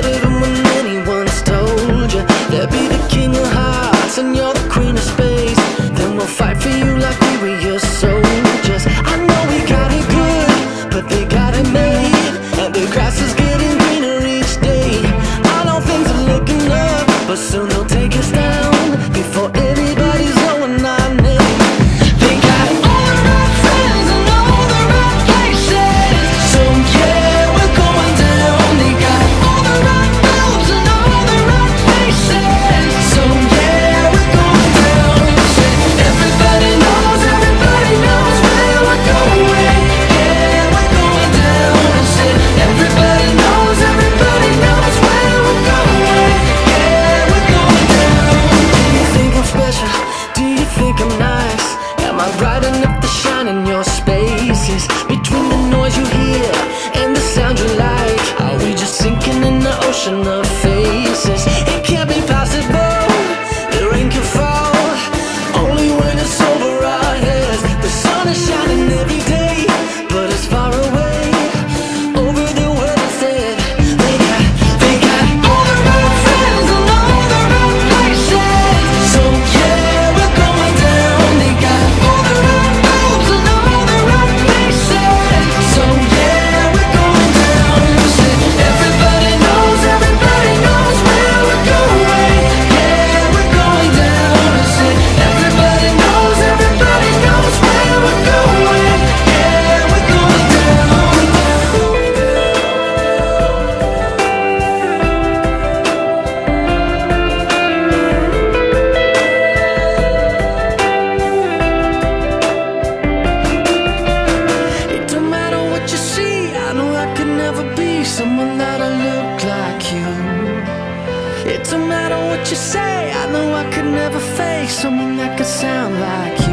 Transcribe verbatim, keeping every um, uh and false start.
better than when anyone's told you. They'll be the king of hearts and you're the queen of space. Then we'll fight for you like we were your soldiers. I know we got it good, but they got it made, and the grass is getting greener each day. I know things are looking up, but soon they'll take us down before anybody's knowing our name. They got all the right friends and all the right places, so yeah, we're going down. They got all the right moves and all the right faces, so yeah, we're going down. Say, everybody knows, everybody knows where we're going. Yeah, we're going down. Say, everybody knows, everybody knows where we're going. Yeah, we're going down. Do you think I'm special? Do you think I'm nice? Am I bright enough to shine in your spaces? Between the noise you hear and the sound you like, are we just sinking in the ocean of faces? It can't be possible, the rain can fall only when it's over our heads. The sun is shining every day, but it's far away over the world instead. They got, they got all the right friends and all the right places, so yeah, we're going down. They got all the right moves and all the right faces, so yeah, we're going down. Say, everybody knows, everybody knows where we're going. Yeah, we're going down. Say, everybody knows, everybody knows where we're going. Yeah, we're going down. It don't matter what you see, I know I could never be someone that'll look like you. It don't matter what you say, I know I could never face someone that could sound like you.